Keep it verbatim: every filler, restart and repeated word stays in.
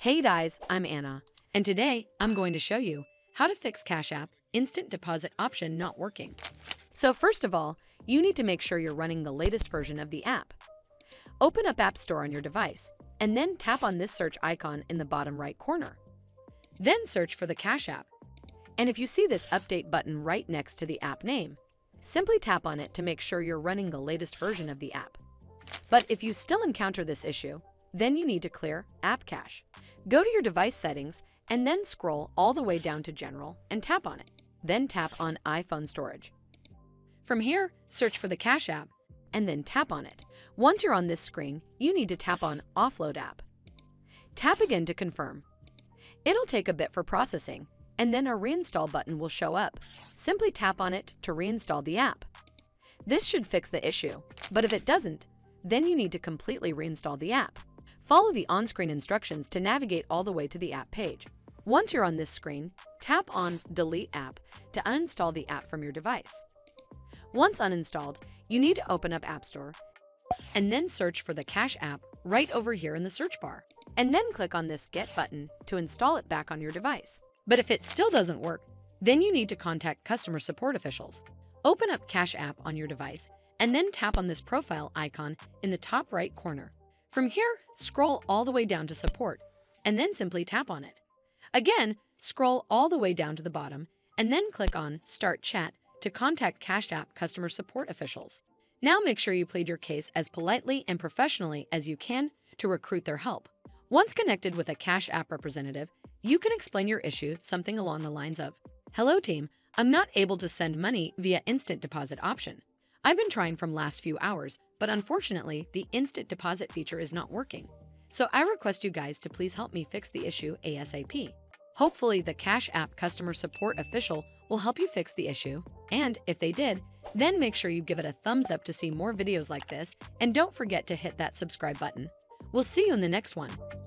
Hey guys, I'm Anna, and today I'm going to show you how to fix Cash App instant deposit option not working. So first of all, you need to make sure you're running the latest version of the app. Open up App Store on your device, and then tap on this search icon in the bottom right corner. Then search for the Cash App. And if you see this update button right next to the app name, simply tap on it to make sure you're running the latest version of the app. But if you still encounter this issue, then you need to clear App Cache. Go to your device settings and then scroll all the way down to General and tap on it. Then tap on iPhone Storage. From here, search for the Cash App and then tap on it. Once you're on this screen, you need to tap on Offload App. Tap again to confirm. It'll take a bit for processing, and then a Reinstall button will show up. Simply tap on it to reinstall the app. This should fix the issue, but if it doesn't, then you need to completely reinstall the app. Follow the on-screen instructions to navigate all the way to the app page. Once you're on this screen, tap on Delete App to uninstall the app from your device. Once uninstalled, you need to open up App Store and then search for the Cash App right over here in the search bar, and then click on this Get button to install it back on your device. But if it still doesn't work, then you need to contact customer support officials. Open up Cash App on your device and then tap on this profile icon in the top right corner. From here, scroll all the way down to Support and then simply tap on it. Again, scroll all the way down to the bottom and then click on Start Chat to contact Cash App customer support officials. Now make sure you plead your case as politely and professionally as you can to recruit their help. Once connected with a Cash App representative, you can explain your issue something along the lines of, "Hello team, I'm not able to send money via instant deposit option. I've been trying from last few hours, but unfortunately, the instant deposit feature is not working. So I request you guys to please help me fix the issue ASAP. Hopefully, the Cash App customer support official will help you fix the issue. And if they did, then make sure you give it a thumbs up to see more videos like this, and don't forget to hit that subscribe button. We'll see you in the next one.